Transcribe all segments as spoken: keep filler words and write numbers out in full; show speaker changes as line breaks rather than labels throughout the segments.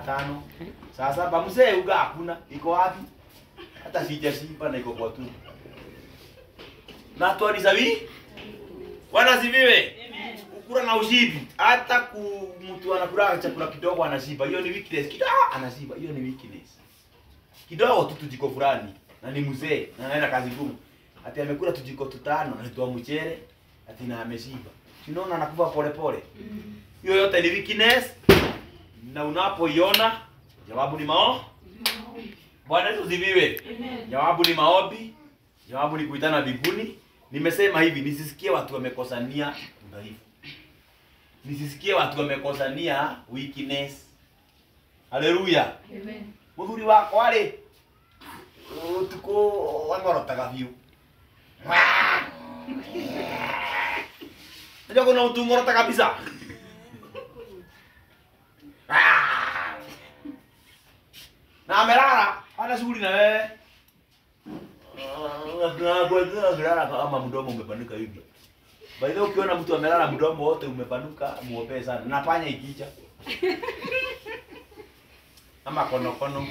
tano. Saa saba mzee uga hakuna. Iko wapi? Hata sijashiba na iko kwa tu. Na tuani sawi? Bwana sifiwe. Ukura na ushibi. Hata ku mtu anakula chakula kidogo anashiba. Hiyo ni weakness. Kidogo anashiba. Hiyo ni weakness. Kidogo tu tujiko fulani na ni mzee na anaenda kazi ngumu. Ati amekula tujiko tutano na toa mchele ati na ameshiba. Unaona anakufa pole pole. Hiyo yote ni weakness. Na unapoiona jawabu ni mao. Bwana Yesu sifiwe. Jawabu ni maobi. Jawabu ni kuitana mbinguni. Nimesema hivi, nisisikie watu wamekosania udhaifu. Nisisikie watu wamekosania weakness. Haleluya. Amen. Muthuri wako ari tuko wangorotaga biu. Ndio kuna utungorota kabisa. Na amelala ana shughuli na wewe. Na kwa kulala kama mdomo umepanuka hivi. Baada ya ukiona mtu amelala mdomo wote umepanuka, muombe sana. Napanya ikicha. Ama kono kono.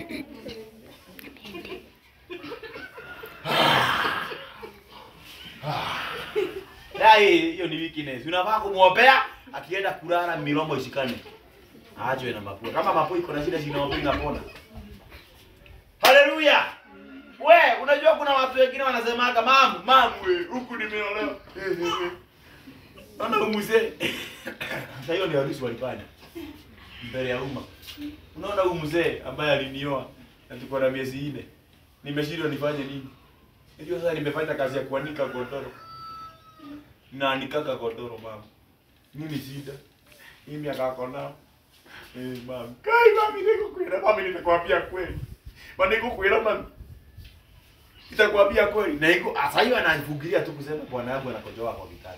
Dai hiyo ni weakness. Unafaa kumuombea akienda kulala milomo ishikane. Aje na mapua. Kama mapua iko na shida zinaopinga pona. Haleluya. We, unajua kuna watu wengine wanasemaga mamu, mamu we, huku nimeolewa. Ana umuzee. Sasa hiyo ni harusi walifanya. Mbele ya umma. Unaona huyu mzee ambaye alinioa na tuko na miezi nne. Nimeshindwa nifanye nini? Ndio sasa nimefanya kazi ya kuanika godoro. Na anikaka godoro mama. Nini shida? Hii miaka yako nao. Eh mama. Kai mama niko kwenda. Mama nitakwambia kweli. Bwana niko kwenda mama. Nitakwambia kweli. Na iko asa hiyo ananifugilia tu kusema bwana yangu anakojoa kwa vitanda.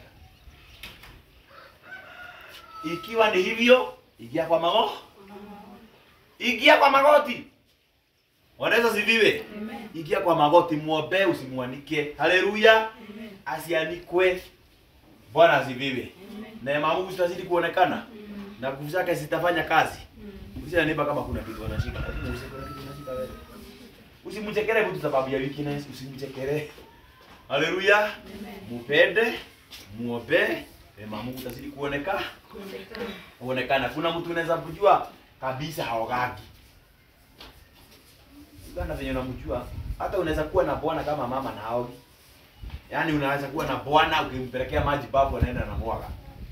Ikiwa ni hivyo, ingia kwa mago. Ingia kwa magoti. Wanaweza siviwe. Amen. Ingia kwa magoti muombe usimwanike. Haleluya. Asianikwe. Bwana asifiwe. Neema ya Mungu zitazidi kuonekana. Amen. Na nguvu zake zitafanya kazi. Usinipa kama kuna kitu anashika. Lakini usikone kitu anashika wewe. Usimchekere mtu sababu ya weakness, usimchekere. Haleluya. Mupende, muombe, neema ya Mungu zitazidi kuonekana. Kuonekana. Kuna mtu unaweza kujua kabisa haogaki. Bwana venye unamjua, hata unaweza kuwa na bwana kama mama na haogi. Yaani unaweza kuwa na bwana ukimpelekea maji babu anaenda na mwaga.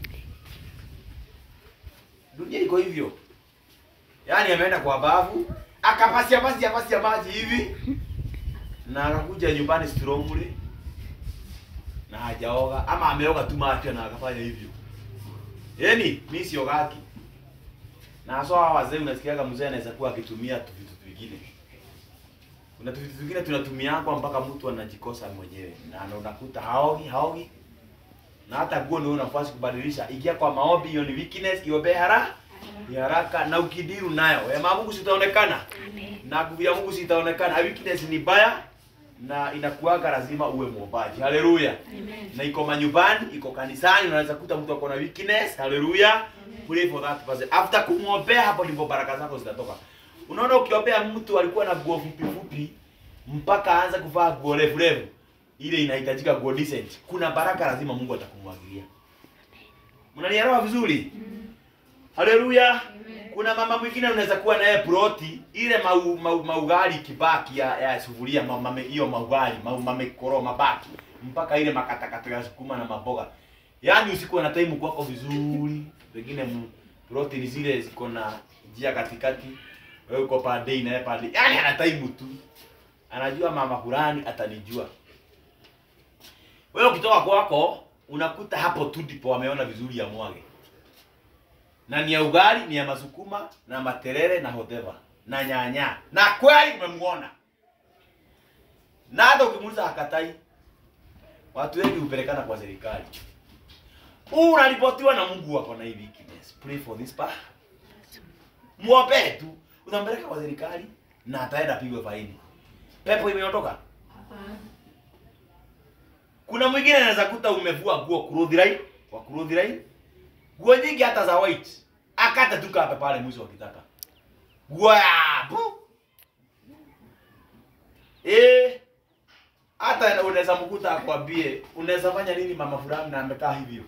Dunia iko hivyo. Yaani ameenda kwa babu, akapasia pasia pasia maji hivi. Na akakuja nyumbani strongly. Na hajaoga ama ameoga tu maji na akafanya hivyo. Yaani mimi siogaki. Na so hawa wazee unasikiaga mzee anaweza kuwa akitumia tu vitu vingine. Kuna vitu vingine tunatumia kwa mpaka mtu anajikosa mwenyewe. Na unakuta haogi, haogi. Na hata nguo ndio unafasi kubadilisha. Ingia kwa maombi, hiyo ni weakness, iombe haraka. Ya haraka na ukidiru nayo. Wema Mungu sitaonekana. Amen. Na nguvu ya Mungu sitaonekana. Weakness ni baya na inakuaga lazima uwe muombaji. Haleluya. Amen. Na iko manyumbani, iko kanisani, unaweza kuta mtu akona weakness. Haleluya. Pray for that person. After kumwombea hapo ndipo baraka zako zitatoka. Unaona ukiombea mtu alikuwa na nguo fupi fupi mpaka aanze kuvaa nguo refu refu, ile inahitajika nguo decent. Kuna baraka lazima Mungu atakumwagilia. Mnanielewa vizuri? Mm. Haleluya. Kuna mama mwingine unaweza kuwa naye proti ile mau, mau, maugali kibaki ya, ya sufuria mama hiyo maugali, mau mame koro mabaki mpaka ile makatakata ya sukuma na maboga. Yaani usikuwa na time kwako vizuri. Pengine protein zile ziko na njia katikati. Wewe uko pande na yeye pande. Yaani ana time tu. Anajua mama fulani atanijua. Wewe ukitoka kwako unakuta hapo tu ndipo wameona vizuri ya mwage. Na ni ya ugali, ni ya masukuma, na materere na hoteva, na nyanya. Na kweli umemuona. Na hata ukimuuliza hakatai. Watu wengi hupelekana kwa serikali. Unaripotiwa na Mungu wako na hivi weakness. Pray for this part. Muombe tu. Unampeleka kwa serikali na ataenda pigwe faini. Pepo imeondoka? Hapana. Kuna mwingine anaweza kuta umevua nguo cloth line, kwa cloth line. Nguo nyingi hata za white. Akata tu hapa pale mwisho wakitaka. Wabu. Eh, hata unaweza mkuta akwambie, unaweza fanya nini mama fulani na amekaa hivyo.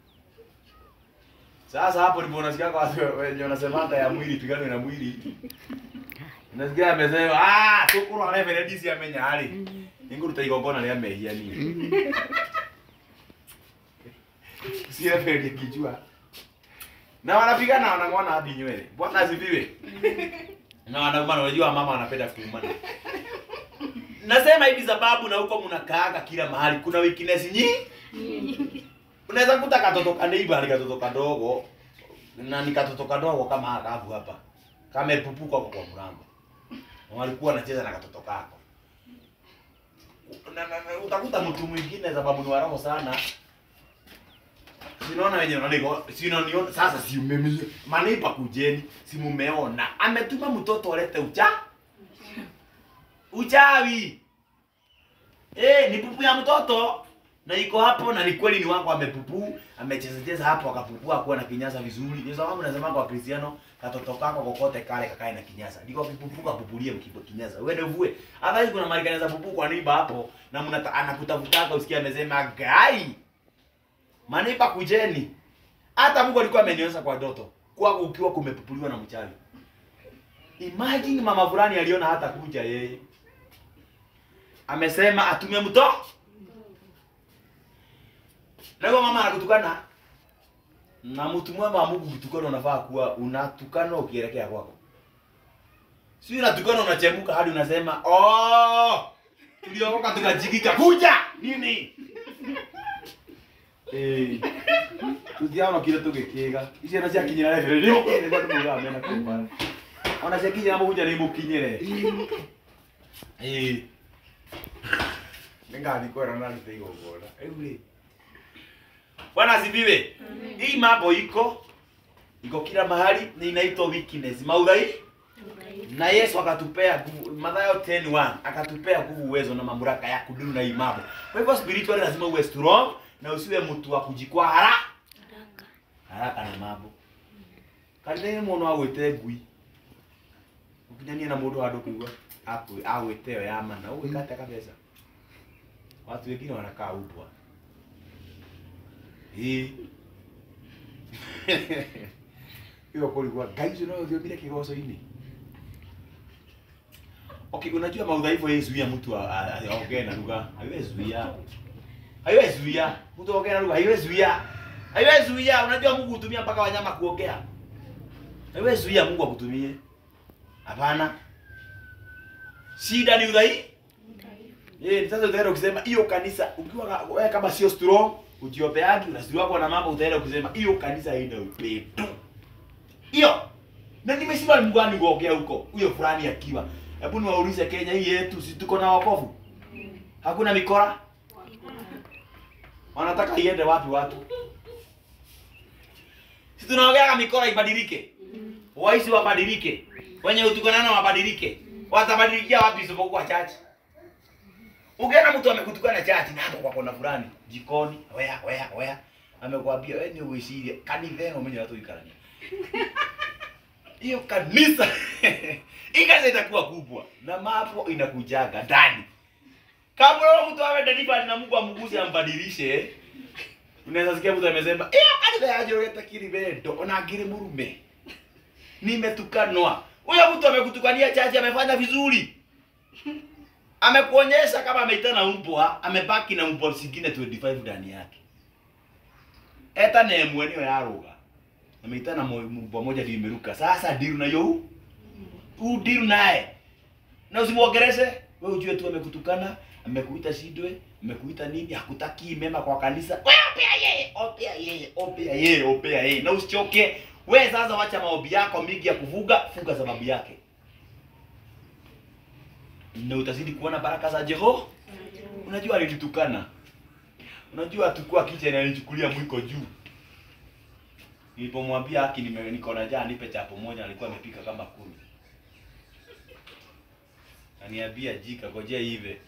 Sasa hapo ndipo unasikia kwa watu wenye wanasema ya mwili pigano na mwili. Unasikia amesema ah, tukuru anayeferedisi amenya hali. Ningu tutaigongona na amehia nini. Sio fedi kijua. Na wanapigana wanang'ona hadi nywele. Bwana asifiwe. Na wanaumana, unajua mama anapenda kuumana. Nasema hivi sababu na huko mnakaaga kila mahali kuna weakness nyingi. Unaweza kuta katoto kaneiba ni katoto kadogo na ni katoto kadogo kama hakavu hapa. Kama epupuka kwa mlango. Walikuwa wanacheza na katoto kako. Na, na, na utakuta mtu mwingine sababu ni waraho sana. Sinaona wenyewe wanaliko, sinaona sasa si umemia. Manipa kujeni, si mumeona. Ametuma mtoto alete ucha. Uchawi. Eh, ni pupu ya mtoto. Na iko hapo na ni kweli ni wangu amepupu, amecheza cheza hapo akapupua kuwa na kinyasa vizuri. Ndio sababu nasema kwa Kristiano katoto kako kokote kale kakae na kinyasa. Ndiko kipupuka pupulie mkipo kinyasa. Wewe ndio vue. Hata hizo kuna Marekani za pupu kwa niba hapo na mnata anakutafutaka usikia amesema gai. Manipa kujeni. Hata Mungu alikuwa amenionyesha kwa ndoto. Kwa ukiwa kumepupuliwa na mchawi. Imagine mama fulani aliona hata kuja yeye. Amesema atumie mto. Leo mama anakutukana. Na mtu mwema wa Mungu kutukana unafaa kuwa unatukana ukielekea kwako. Si unatukana unachemuka hadi unasema, "Oh! Tuliokoka tukajikika kuja." Nini? Eh. Tuziano kile tugekiga. Isi anacia kinyira referee. Ndio kwa ndio mga amena kwa. Ona cia kinyira muhuja ni mukinyire. Eh. Nenga nikora na nitego bora. Ewe. Bwana asifiwe. Hii mambo iko iko kila mahali na inaitwa weakness. Maudhai? Na Yesu akatupea Mathayo ten one akatupea nguvu, uwezo na mamlaka ya kudumu na hii mambo. Kwa hivyo spiritually lazima uwe strong na usiwe mtu wa kujikwaa haraka. Haraka na mambo. Kandeni muno agwete ngui. Ukidania na mundu hadu kuigwa hapo agweteo ya mana ugikata kabisa. Watu wengine wanakaa upwa. Eh. Hiyo kulikuwa guys unao ndio bila kigoso hili. Okay, unajua maudhaifu yezuia mtu aongee na lugha. Haiwezi zuia. Haiwezi zuia. Mtu aongee na lugha haiwezi zuia. Haiwezi zuia. Unajua Mungu hutumia mpaka wanyama kuongea. Haiwezi zuia Mungu akutumie. Hapana. Shida ni udhaifu. Eh, sasa utaenda ukisema hiyo kanisa ukiwa wewe kama sio strong, ujiopeagi unasiri wako na mambo, utaenda ukisema hiyo kanisa haina upendo. Hiyo. Na nimesema Mungu ani kuongea huko. Huyo fulani akiwa. Hebu niwaulize Kenya hii yetu si tuko na wokovu? Hakuna mikora? Wanataka iende wapi watu? Si tunaongea mikora ibadilike. Waisi wabadilike. Wenye utukanana wabadilike. Watabadilikia wapi isipokuwa church? Ukiona mtu amekutukana church na hapo kwa kona fulani, jikoni, oya oya oya, amekwambia wewe ni uishije? Kanisa umenye watu ikarani. Hiyo kanisa ikasa itakuwa kubwa na mapo inakujaga ndani. Kama roho mtu awe ndani bali na Mungu amguze ambadilishe, unaweza sikia mtu amesema, "Eh, kanisa yaje leta kiribedo, ona ngiri murume." Nimetukanwa. Huyo mtu amekutukania chache amefanya vizuri. Amekuonyesha kama ameitana umbwa, amebaki na umbwa zingine twenty five ndani yake. Eta ne mwenyewe yaruga. Ameitana umbwa moja ndio imeruka. Sasa diru na yo. U diru naye. Na usimuongeleze, wewe ujue tu amekutukana, amekuita shidwe, amekuita nini, hakutaki mema kwa kanisa. Wewe opea yeye, opea yeye, opea yeye, opea yeye. Na usichoke. Wewe sasa wacha maobi yako mingi ya kuvuga, funga sababu yake. Na utazidi kuona baraka za Jehova. Unajua alinitukana. Unajua tukua kicha na alinichukulia mwiko juu. Nilipomwambia haki nime niko na njaa nipe chapo moja, alikuwa amepika kama kumi. Aniambia jika ngojea hivi.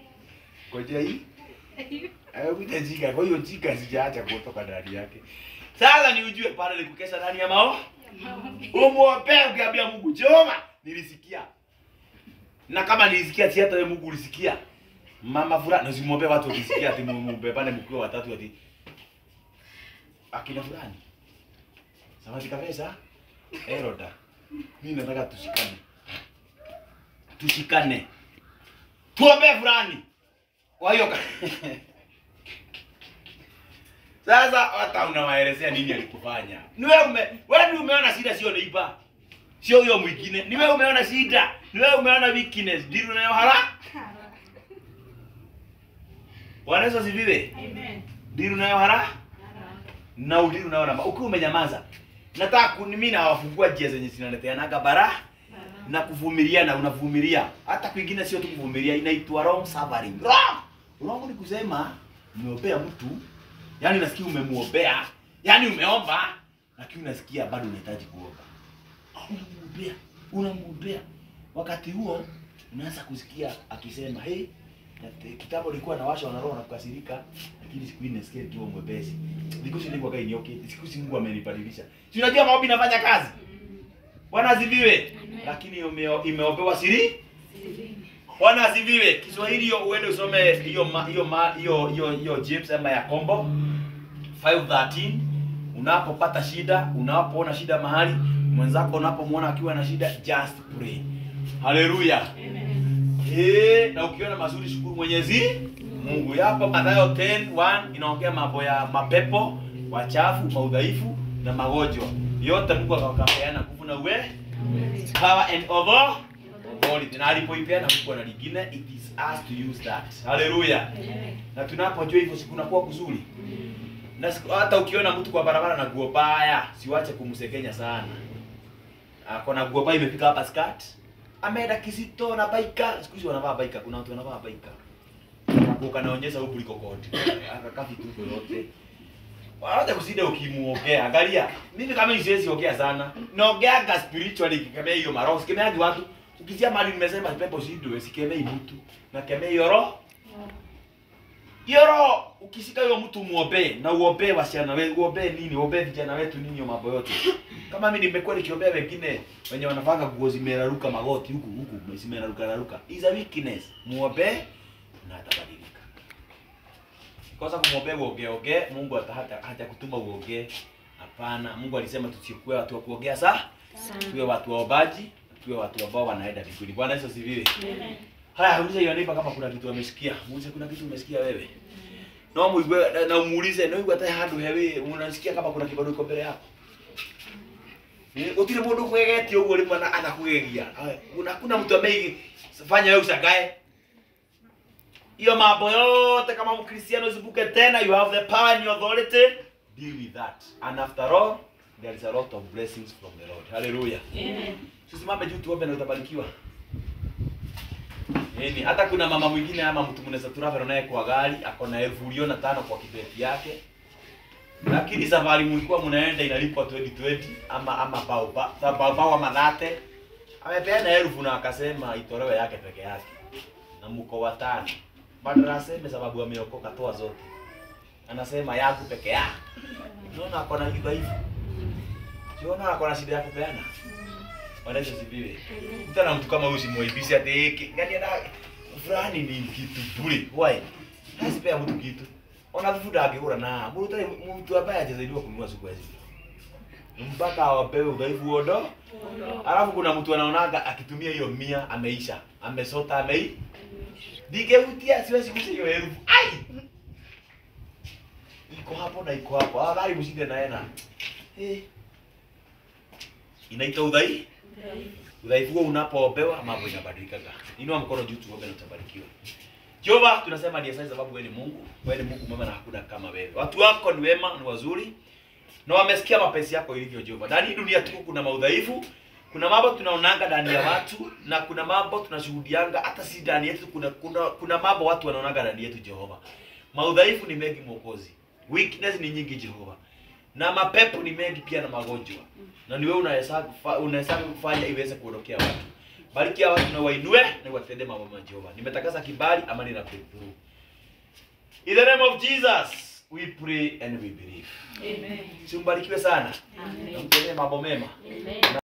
Ngojea hii. Ayo kuja jika, kwa hiyo jika sijaacha kutoka ndani yake. Sasa ni ujue pale likukesha ndani ya mao. Umuombe ukiambia Mungu, Jehova, nilisikia. Na kama nilisikia si hata wewe Mungu ulisikia. Mama fulani usimwombe watu wakisikia ati muombe pale mkuu watatu ati akina fulani. Samaki kabisa. Eroda. Mimi nataka tushikane. Tushikane. Tuombe fulani. Kwa hiyo sasa hata unawaelezea nini alikufanya. Ni wewe ume, wewe ndio umeona shida sio neiba. Sio huyo mwingine. Ni wewe umeona shida. Ni wewe umeona weakness. Ndio unayo hara? Bwana Yesu asifiwe. Amen. Ndio unayo hara? Na ndio unaona ukiwa umenyamaza. Nataka mimi na wafungua njia zenye zinaleteanaga bara na kuvumilia na unavumilia. Hata kwingine sio tu kuvumilia, inaitwa wrong suffering. Wrong. Wrong ni kusema umeombea mtu, yani unasikia umemuombea, yani umeomba, lakini unasikia bado unahitaji kuomba. Unamuombea, unamuombea. Wakati huo unaanza kusikia akisema, "Hey, kitabu ilikuwa na washa wanaroho na kukasirika, lakini siku hii nasikia kiwa mwepesi. Nikusi nilikuwa kai nyoke, siku si Mungu amenibadilisha." Si unajua maombi inafanya kazi? Bwana asifiwe. Lakini imeombewa siri? Siri. Bwana asifiwe. Kiswahili hiyo uende usome hiyo hiyo hiyo hiyo hiyo James ama ya Kombo five thirteen. Unapopata shida, unapoona shida mahali, mwenzako unapomuona akiwa na shida, just pray. Haleluya. Amen. Eh, na ukiona mazuri shukuru Mwenyezi Mungu. Hapo Mathayo ten one inaongea mambo ya mapepo, wachafu, maudhaifu na magonjwa. Yote Mungu akawapeana nguvu na uwe power and over authority. Na alipoipeana Mungu na lingine, it is us to use that. Haleluya. Na tunapojua hivyo siku nakuwa kuzuri. Na hata ukiona mtu kwa barabara na nguo mbaya, siwache kumsekenya sana. Akona nguo mbaya imefika hapa skirt. Ameenda Kisito na baika. Siku hizo wanavaa baika, kuna watu wanavaa baika. Nguo kanaonyesha huko liko koti. Akakafi tu yote. Wacha kusida ukimuongea. Angalia, mimi kama siwezi ongea sana. Naongea spiritually kikemea hiyo maroho. Sikemea watu. Ukisia mali nimesema pepo shindo, sikemea mtu. Na kemea hiyo roho. Hiyo roho ukishika hiyo mtu muombe na uombe wasichana wewe, uombe nini? Uombe vijana wetu nini hiyo mambo yote. Kama mimi nimekuwa nikiombea wengine wenye wanafanga nguo zimeraruka magoti huku huku, zimeraruka raruka. Is a weakness. Muombe na atabadilika. Kosa kumwombea uongee ongee, Mungu hata hata kutuma uongee. Hapana, Mungu alisema tusikue watu wa kuongea saa, tuwe watu waombaji, tuwe watu ambao wanaenda mbinguni. Bwana Yesu asifiwe. Amen. Haya, uliza hiyo nipa kama kuna kitu amesikia. Muulize kuna kitu umesikia wewe. Na muigwe na umuulize na uigwe hata hadu hewe, unasikia kama kuna kibado iko mbele yako. Ni utile mundu kwegeti ugo limwe na anakugegia. Kuna kuna mtu ambaye fanya wewe usagae. Hiyo mambo yote kama Mkristiano usibuke tena, you have the power and authority, deal with that. And after all, there is a lot of blessings from the Lord. Hallelujah. Amen. Usimame juu tuombe na utabarikiwa. Yaani hata kuna mama mwingine ama mtu mnaweza travel naye kwa gari, ako na elfu milioni tano kwa kibeti yake. Lakini safari mlikuwa mnaenda inalipwa twenty twenty ama ama pao pa, pao pao manate. Amepeana elfu na akasema itolewe yake peke yake. Na mko watano. Badala aseme sababu ameokoka toa zote. Anasema yangu peke yake. Unaona ako na udhaifu. Unaona ako na shida ya kupeana. Bwana Yesu asifiwe. Mtana mtu kama huyu simuibisi ati hiki. Ngani ana fulani ni kitu bure. Why? Hasipea mtu kitu. Ona vifuda akigura na mtu mtu ambaye hajazaliwa kununua siku hizi. Mpaka awapewe udhaifu wodo. Alafu kuna mtu anaonaga akitumia hiyo mia ameisha. Amesota amei. Dige utia siwezi kusiyo elfu. Ai! Iko hapo na iko hapo. Ah, gari mshinde na yena. Eh. Inaitwa udhaifu. Udhaifu unapoobewa mambo yanabadilika. Inua mkono juu tuombe na utabarikiwa. Jehova, tunasema ni asante sababu wewe ni Mungu. Wewe ni Mungu mwema na hakuna kama wewe. Watu wako ni wema, ni wazuri. Na wamesikia mapenzi yako ilivyo Jehova. Ndani dunia tuko kuna maudhaifu. Kuna mambo tunaonanga ndani ya watu na kuna mambo tunashuhudianga hata si ndani yetu, kuna kuna kuna mambo watu wanaonaga ndani yetu Jehova. Maudhaifu ni mengi Mwokozi. Weakness ni nyingi Jehova. Na mapepo ni mengi pia na magonjwa. Na ni wewe unaweza unaweza kufanya iweze kuondokea watu. Barikia watu na wainue na watende mambo mema Jehova. Nimetakasa kibali amani na breakthrough. In the name of Jesus. we pray and we believe.
Amen.
Simbarikiwe sana.
Amen.
Na mtendee mambo mema.
Amen.